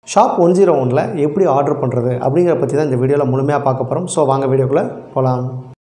Shop 101ல எப்படி order பண்ணுறது அப்படிங்கிற பற்றி தான் இந்த வீடியோவில் முழுமையாக பார்க்க போகிறோம். ஸோ வாங்க வீடியோக்குள்ளே போகலாம்.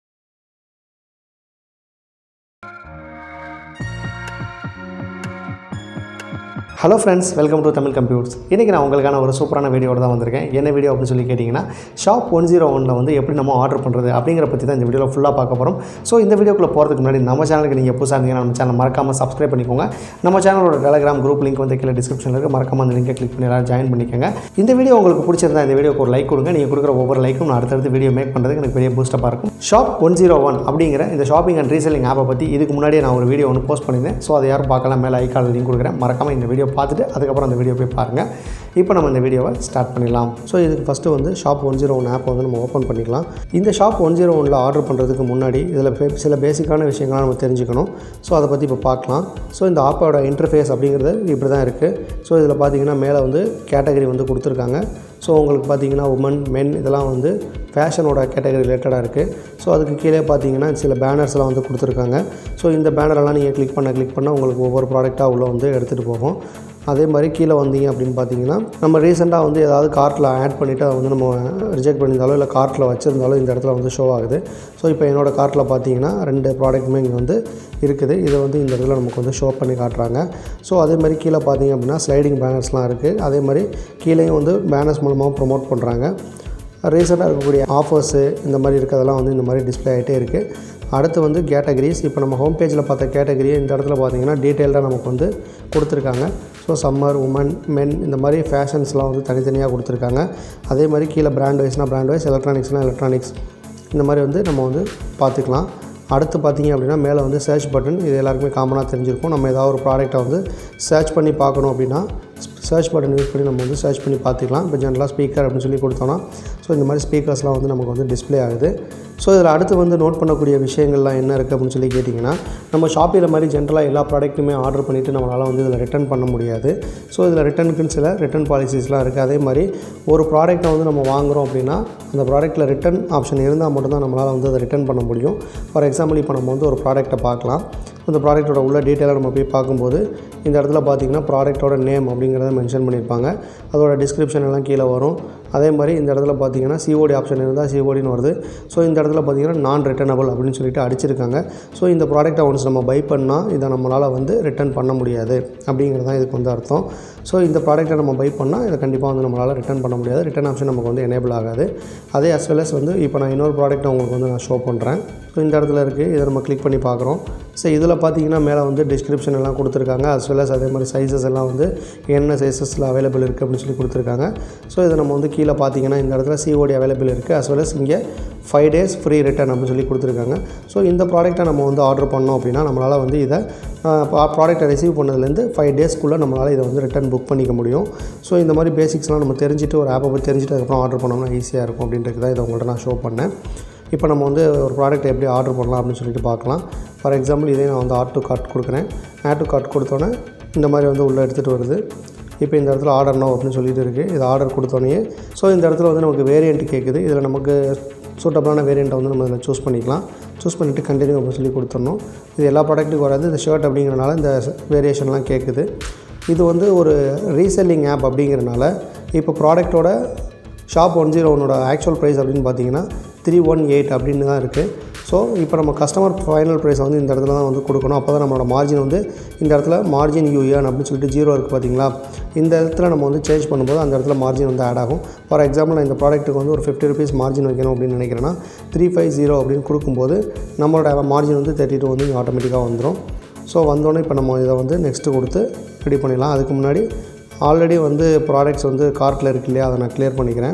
Hello friends, welcome to Tamil computers. இன்றைக்கி நான் உங்களுக்கான ஒரு சூப்பரான வீடியோட தான் வந்திருக்கேன். என்ன வீடியோ அப்படின்னு சொல்லி கேட்டிங்கன்னா, ஷாப் 101ல வந்து எப்படி நம்ம ஆர்டர் பண்ணுறது அப்படிங்கிற பற்றி தான் இந்த வீடியோவில் ஃபுல்லாக பார்க்க போகிறோம். ஸோ இந்த வீடியோக்குள்ளே போகிறதுக்கு முன்னாடி நம்ம சேனலுக்கு நீங்கள் புதுசாக இருந்தீங்கன்னா நம்ம சேனல் மறக்காமல் சப்ஸ்கிரைப் பண்ணிக்கோங்க. நம்ம சேனலோட டெலிகிராம் குரூப் லிங்க் வந்து கீழே டிஸ்கிரிப்ஷனில் இருக்குது. மறக்காமல் அந்த லிங்கை கிளிக் பண்ணி எல்லாம் ஜாயின் பண்ணிக்கோங்க. இந்த வீடியோ உங்களுக்கு பிடிச்சிருந்தா இந்த வீடியோக்கு ஒரு லைக் கொடுங்க. நீங்கள் கொடுக்குற ஒவ்வொரு லைக்கும் நான் அடுத்தடுத்து வீடியோ மேக் பண்ணுறதுக்கு எனக்கு பெரிய பூஸ்டப்பாக இருக்கும். ஷாப் 101 அப்படிங்கிற இந்த ஷாப்பிங் அண்ட் ரீசெல்லிங் ஆப்பை பற்றி இதுக்கு முன்னாடியே நான் ஒரு வீடியோ ஒன்று போஸ்ட் பண்ணியிருந்தேன். ஸோ அதை யாரும் பார்க்கலாம், மேலே ஐக்கால் லிங்க் கொடுக்குறேன். மறக்காமல் இந்த வீடியோ பார்த்துட்டு அதுக்கப்புறம் அந்த வீடியோ போய் பாருங்கள். இப்போ நம்ம இந்த வீடியோவை ஸ்டார்ட் பண்ணிடலாம். ஸோ இதுக்கு ஃபஸ்ட்டு வந்து ஷாப் 101 ஆப்பை வந்து நம்ம ஓப்பன் பண்ணிக்கலாம். இந்த ஷாப் 101ல் ஆர்டர் பண்ணுறதுக்கு முன்னாடி இதில் சில பேசிக்கான விஷயங்கள்லாம் நம்ம தெரிஞ்சுக்கணும். ஸோ அதை பற்றி இப்போ பார்க்கலாம். ஸோ இந்த ஆப்போட இன்டர்ஃபேஸ் அப்படிங்கிறது இப்படி தான் இருக்குது. ஸோ இதில் பார்த்தீங்கன்னா மேலே வந்து கேட்டகரி வந்து கொடுத்துருக்காங்க. ஸோ உங்களுக்கு பார்த்தீங்கன்னா உமன், மென் இதெல்லாம் வந்து ஃபேஷனோட கேட்டகரி ரிலேட்டடாக இருக்குது. ஸோ அதுக்கு கீழே பார்த்தீங்கன்னா சில பேனர்ஸ்லாம் வந்து கொடுத்துருக்காங்க. ஸோ இந்த பேனரெல்லாம் நீங்கள் கிளிக் பண்ண உங்களுக்கு ஒவ்வொரு ப்ராடக்டாக உள்ள வந்து எடுத்துகிட்டு போகும். அதே மாதிரி கீழே வந்தீங்க அப்படின்னு பார்த்தீங்கன்னா, நம்ம ரீசெண்டாக வந்து ஏதாவது கார்ட்டில் ஆட் பண்ணிவிட்டு அதை வந்து நம்ம ரிஜெக்ட் பண்ணியிருந்தாலோ இல்லை கார்ட்டில் வச்சுருந்தாலும் இந்த இடத்துல வந்து ஷோ ஆகுது. ஸோ இப்போ என்னோடய கார்ட்டில் பார்த்தீங்கன்னா 2 ப்ராடக்ட்டுமே இங்கே வந்து இருக்குது. இதை வந்து இந்த இடத்துல நமக்கு வந்து ஷோ பண்ணி காட்டுறாங்க. ஸோ அதே மாதிரி கீழே பார்த்தீங்க அப்படின்னா ஸ்லைடிங் பேனர்ஸ்லாம் இருக்குது. அதே மாதிரி கீழேயும் வந்து பேனர்ஸ் மூலமாக ப்ரொமோட் பண்ணுறாங்க. ரீசெண்டாக இருக்கக்கூடிய ஆஃபர்ஸு இந்த மாதிரி இருக்கிறதெல்லாம் வந்து இந்த மாதிரி டிஸ்பிளே ஆகிட்டே இருக்குது. அடுத்து வந்து கேட்டகரிஸ். இப்போ நம்ம ஹோம் பேஜில் பார்த்த கேட்டகரியை இந்த இடத்துல பார்த்தீங்கன்னா டீட்டெயில்டாக நமக்கு வந்து கொடுத்துருக்காங்க. ஸோ சம்மர், உமன், மென் இந்த மாதிரி ஃபேஷன்ஸ்லாம் வந்து தனித்தனியாக கொடுத்துருக்காங்க. அதே மாதிரி கீழே பிராண்ட் வைஸ்னால் பிராண்ட் வைஸ், எலக்ட்ரானிக்ஸ்னால் எலக்ட்ரானிக்ஸ் இந்த மாதிரி வந்து நம்ம வந்து பார்த்துக்கலாம். அடுத்து பார்த்திங்க அப்படின்னா மேலே வந்து சர்ச் பட்டன். இது எல்லாருக்குமே காமனாக தெரிஞ்சிருக்கும். நம்ம ஏதாவது ஒரு ப்ராடக்ட்டை வந்து சர்ச் பண்ணி பார்க்கணும் அப்படின்னா சர்ச் பட்டன் யூஸ் பண்ணி நம்ம வந்து சர்ச் பண்ணி பார்த்துக்கலாம். இப்போ ஜென்ரலாக ஸ்பீக்கர் அப்படின்னு சொல்லி கொடுத்தோன்னா ஸோ இந்த மாதிரி ஸ்பீக்கர்ஸ்லாம் வந்து நமக்கு வந்து டிஸ்பிளே ஆகுது. ஸோ இதில் அடுத்து வந்து நோட் பண்ணக்கூடிய விஷயங்கள்லாம் என்ன இருக்குது அப்படின்னு சொல்லி கேட்டிங்கன்னா, நம்ம ஷாப்பில் மாதிரி ஜென்ரலாக எல்லா ப்ராடக்ட்டுமே ஆர்டர் பண்ணிவிட்டு நம்மளால் வந்து இதில் ரிட்டர்ன் பண்ண முடியாது. ஸோ இதில் ரிட்டர்னுக்குன்னு சில ரிட்டர்ன் பாலிசிஸ்லாம் இருக்குது. அதே மாதிரி ஒரு ப்ராடக்ட்டை வந்து நம்ம வாங்குகிறோம் அப்படின்னா அந்த ப்ராடக்ட்டில் ரிட்டர்ன் ஆப்ஷன் இருந்தால் மட்டும்தான் நம்மளால் வந்து அதை ரிட்டர்ன் பண்ண முடியும். ஃபார் எக்ஸாம்பிள் இப்போ நம்ம வந்து ஒரு ப்ராடக்ட்டை பார்க்கலாம். அந்த ப்ராடக்ட்டோட உள்ள டீட்டெயிலாக நம்ம போய் பார்க்கும்போது இந்த இடத்துல பார்த்திங்கன்னா ப்ராடக்ட்டோட நேம் அப்படிங்கிறத மென்ஷன் பண்ணியிருப்பாங்க. அதோட டிஸ்கிரிப்ஷன் எல்லாம் கீழே வரும். அதே மாதிரி இந்த இடத்துல பார்த்திங்கன்னா சிஓடி ஆப்ஷன் இருந்தால் சிஓடின்னு வருது. ஸோ இந்த இடத்துல பார்த்திங்கன்னா நான் ரிட்டர்னபிள் அப்படின்னு சொல்லிட்டு அடிச்சிருக்காங்க. ஸோ இந்த ப்ராடக்ட்டை ஒன்ஸ் நம்ம பை பண்ணால் இதை நம்மளால் வந்து ரிட்டர்ன் பண்ண முடியாது அப்படிங்கிறது தான் இதுக்கு வந்து அர்த்தம். ஸோ இந்த ப்ராடக்ட்டை நம்ம பை பண்ணால் இதை கண்டிப்பாக வந்து நம்மளால் ரிட்டர்ன் பண்ண முடியாது. ரிட்டர்ன் ஆப்ஷன் நமக்கு வந்து எனேபிள் ஆகாது. அதே as well as வந்து இப்போ நான் இன்னொரு ப்ராடக்ட்டை உங்களுக்கு வந்து நான் ஷோ பண்ணுறேன். ஸோ இந்த இடத்துல இருக்குது. இதை நம்ம கிளிக் பண்ணி பார்க்குறோம். ஸோ இதில் பார்த்திங்கன்னா மேலே வந்து டிஸ்கிரிப்ஷன் எல்லாம் கொடுத்துருக்காங்க. as well as அதே மாதிரி சைஸஸ் எல்லாம் வந்து என்ன சைஸஸில் அவைலபிள் இருக்குது அப்படின்னு சொல்லி கொடுத்துருக்காங்க. ஸோ இதை நம்ம வந்து கீழே பார்த்திங்கன்னா இந்த இடத்துல சிஓடி அவைலபிள் இருக்குது. as well as இங்கே 5 days ஃப்ரீ ரிட்டர்ன் அப்படின்னு சொல்லி கொடுத்துருக்காங்க. ஸோ இந்த ப்ராடக்ட்டை நம்ம வந்து ஆர்டர் பண்ணோம் அப்படின்னா நம்மளால் வந்து இதை ப்ராடக்ட்டை ரிசீவ் பண்ணதுலேருந்து 5 daysக்குள்ளே நம்மளால் இதை வந்து ரிட்டர்ன் புக் பண்ணிக்க முடியும். ஸோ இந்த மாதிரி பேசிக்ஸ்லாம் நம்ம தெரிஞ்சுட்டு ஒரு ஆப்பை பற்றி தெரிஞ்சுட்டு அதுக்கப்புறம் ஆர்டர் பண்ணோம்னா ஈஸியாக இருக்கும் அப்படின்றது தான் இதை உங்கள்கிட்ட நான் ஷோ பண்ணேன். இப்போ நம்ம வந்து ஒரு ப்ராடக்ட்டை எப்படி ஆர்டர் பண்ணலாம் அப்படின்னு சொல்லிட்டு பார்க்கலாம். ஃபார் எக்ஸாம்பிள் இதே நான் வந்து ஆட் டு கார்ட் கொடுக்குறேன். ஆட் டு கார்ட் கொடுத்தோன்னே இந்த மாதிரி வந்து உள்ளே எடுத்துகிட்டு வருது. இப்போ இந்த இடத்துல ஆர்டர் நோ அப்படின்னு சொல்லிட்டு இருக்குது. இது ஆர்டர் கொடுத்தோன்னே ஸோ இந்த இடத்துல வந்து நமக்கு வேரியண்ட் கேட்குது. இதில் நமக்கு சூட்டபிளான வேரியண்ட்டை வந்து நம்ம இதில் சூஸ் பண்ணிக்கலாம். சூஸ் பண்ணிவிட்டு கண்டினியூ அப்படின்னு சொல்லி கொடுத்துடணும். இது எல்லா ப்ராடக்ட்டுக்கும் வராது. இந்த ஷர்ட் அப்படிங்கிறனால இந்த வேரியேஷன்லாம் கேட்குது. இது வந்து ஒரு ரீசெல்லிங் ஆப் அப்படிங்கிறனால இப்போ ப்ராடக்ட்டோட ஷாப் 101 ஆக்சுவல் ப்ரைஸ் அப்படின்னு பார்த்தீங்கன்னா 318 அப்படின்னு தான் இருக்குது. ஸோ இப்போ நம்ம கஸ்டமர் ஃபைனல் ப்ரைஸை வந்து இந்த இடத்துல தான் வந்து கொடுக்கணும். அப்போ தான் நம்மளோட மார்ஜின் வந்து இந்த இடத்துல மார்ஜின் யூ ஏர்ன் அப்படின்னு சொல்லிட்டு 0 இருக்குது பார்த்தீங்களா. இந்த இடத்துல நம்ம வந்து சேஞ்ச் பண்ணும்போது அந்த இடத்துல மார்ஜின் வந்து ஆட் ஆகும். ஃபார் எக்ஸாம்பிள் நான் இந்த ப்ராடக்ட்டுக்கு வந்து ஒரு 50 rupees மார்ஜின் வைக்கணும் அப்படின்னு நினைக்கிறேன்னா 350 அப்படின்னு கொடுக்கும்போது நம்மளோட மார்ஜின் வந்து 32 வந்து இங்கே ஆட்டோமேட்டிக்காக வந்துடும். ஸோ வந்தோடனே இப்போ நம்ம இதை வந்து நெக்ஸ்ட்டு கொடுத்து ரெடி பண்ணிடலாம். அதுக்கு முன்னாடி ஆல்ரெடி வந்து ப்ராடக்ட்ஸ் வந்து கார்ட்டில் இருக்கு இல்லையா, அதை நான் கிளியர் பண்ணிக்கிறேன்.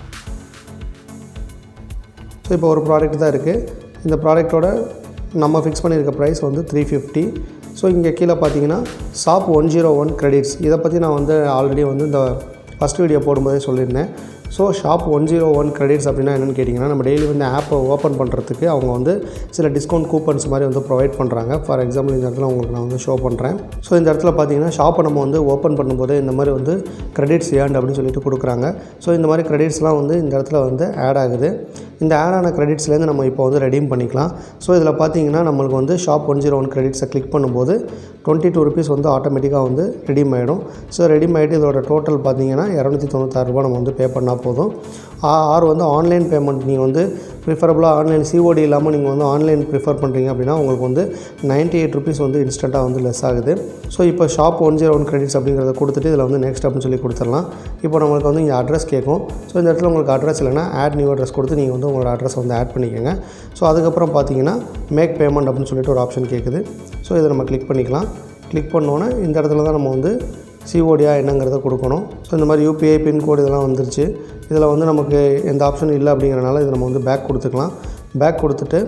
ஸோ இப்போ ஒரு ப்ராடக்ட் தான் இருக்குது. இந்த ப்ராடக்ட்டோட நம்ம ஃபிக்ஸ் பண்ணியிருக்க ப்ரைஸ் வந்து 350. ஸோ இங்கே கீழே பார்த்தீங்கன்னா ஷாப் 101 கிரெடிட்ஸ். இதை பற்றி நான் வந்து ஆல்ரெடி வந்து இந்த ஃபஸ்ட் வீடியோ போடும்போதே சொல்லியிருந்தேன். ஸோ ஷாப் 101 கிரெடிட்ஸ் அப்படின்னா என்னென்னு கேட்டிங்கன்னா, நம்ம டெய்லி வந்து ஆப்பை ஓப்பன் பண்ணுறதுக்கு அவங்க வந்து சில டிஸ்கவுண்ட் கூப்பன்ஸ் மாதிரி வந்து ப்ரொவைட் பண்ணுறாங்க. ஃபார் எக்ஸாம்பிள் இந்த இடத்துல உங்களுக்கு நான் வந்து ஷோ பண்ணுறேன். ஸோ இந்த இடத்துல பார்த்தீங்கன்னா ஷாப்பை நம்ம வந்து ஓப்பன் பண்ணும்போது இந்த மாதிரி வந்து கிரெடிட்ஸ் ஏர்ன்ட் அப்படின்னு சொல்லிட்டு கொடுக்குறாங்க. ஸோ இந்த மாதிரி கிரெடிட்ஸ்லாம் வந்து இந்த இடத்துல வந்து ஆட் ஆகுது. இந்த ஆட் ஆன கிரெடிட்ஸ்லேருந்து நம்ம இப்போ வந்து ரெடீம் பண்ணிக்கலாம். ஸோ இதில் பார்த்தீங்கன்னா நம்மளுக்கு வந்து Shop101 கிரெடிட்ஸை கிளிக் பண்ணும்போது 22 ருபீஸ் வந்து ஆட்டோமேட்டிக்காக வந்து ரெடீம் ஆகிடும். ஸோ ரெடீம் ஆகிட்டு இதோட டோட்டல் பார்த்தீங்கன்னா ₹296 நம்ம வந்து பே பண்ணால் போதும். ஆர் வந்து ஆன்லைன் பேமெண்ட் நீங்கள் வந்து ப்ரிஃபரபுளாக ஆன்லைன் COD இல்லாமல் நீங்கள் வந்து ஆன்லைன் ப்ரிஃபர் பண்ணுறீங்க அப்படின்னா உங்களுக்கு வந்து 98 ருபீஸ் வந்து இன்ஸ்டண்ட்டாக வந்து லெஸ் ஆகுது. ஸோ இப்போ Shop101 கிரெடிட்ஸ் அப்படிங்கிறத கொடுத்துட்டு இதில் வந்து நெக்ஸ்ட் அப்படின்னு சொல்லி கொடுத்துடலாம். இப்போ நம்மளுக்கு வந்து இங்கே அட்ரஸ் கேட்கும். ஸோ இந்த இடத்துல உங்களுக்கு அட்ரஸ் இல்லைனா ஆட் நியூ அட்ரஸ் கொடுத்து நீங்கள் வந்து உங்களோட அட்ரஸ் வந்து ஆட் பண்ணிக்கோங்க. ஸோ அதுக்கப்புறம் பார்த்தீங்கன்னா மேக் பேமெண்ட் அப்படின்னு சொல்லிட்டு ஒரு ஆப்ஷன் கேட்குது. ஸோ இதை நம்ம கிளிக் பண்ணிக்கலாம். கிளிக் பண்ணோன்னே இந்த இடத்துல தான் நம்ம வந்து CODயா என்னங்கிறத கொடுக்கணும். ஸோ இந்த மாதிரி UPI பின்கோடு இதெல்லாம் வந்துருச்சு. இதில் வந்து நமக்கு எந்த ஆப்ஷனும் இல்லை அப்படிங்கிறனால இதை நம்ம வந்து பேக் கொடுத்துக்கலாம். பேக் கொடுத்துட்டு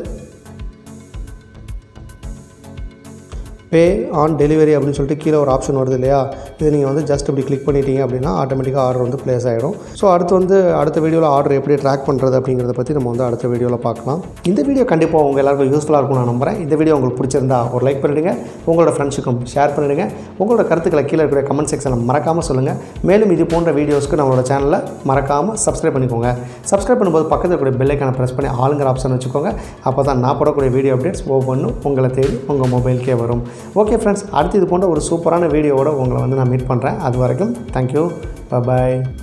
பே ஆன் டெலிவரி அப்படின்னு சொல்லிட்டு கீழே ஒரு ஆப்ஷன் வருது இல்லையா, இது நீங்கள் வந்து ஜஸ்ட் இப்படி கிளிக் பண்ணிட்டீங்க அப்படின்னா ஆட்டோமேட்டிக்காக ஆர்டர் வந்து ப்ளேஸ் ஆகிடும். ஸோ அடுத்த வீடியோவில் ஆர்டர் எப்படி ட்ராக் பண்ணுறது அப்படிங்கிறத பற்றி நம்ம வந்து அடுத்த வீடியோவில் பார்க்கலாம். இந்த வீடியோ கண்டிப்பாக உங்கள் எல்லாருக்கும் யூஸ்ஃபுல்லாக இருக்கும் நான் நம்புகிறேன். இந்த வீடியோ உங்களுக்கு பிடிச்சிருந்தா ஒரு லைக் பண்ணிவிடுங்க, உங்களோட ஃப்ரெண்ட்ஸுக்கும் ஷேர் பண்ணிவிடுங்க, உங்களோட கருத்துக்களை கீழே இருக்கிற கமெண்ட் செக்ஷனில் மறக்காமல் சொல்லுங்கள். மேலும் இது போன்ற வீடியோஸ்க்கு நம்மளோட சேனலை மறக்காமல் சப்ஸ்கிரைப் பண்ணிக்கோங்க. சப்ஸ்கிரைப் பண்ணும்போது பக்கத்தில் இருக்கிற பெல் ஐக்கானை ப்ரெஸ் பண்ணி ஆளுங்கிற ஆப்ஷன் வச்சுக்கோங்க. அப்போ தான் நான் போடக்கூடிய வீடியோ அப்டேட்ஸ் ஒவ்வொன்றும் உங்களை தேடி உங்கள் மொபைலுக்கே வரும். ஓகே ஃப்ரெண்ட்ஸ், அடுத்து இது போன்ற ஒரு சூப்பரான வீடியோவோட உங்களை வந்து நான் மீட் பண்ணுறேன். அது வரைக்கும் தேங்க்யூ, பாய்.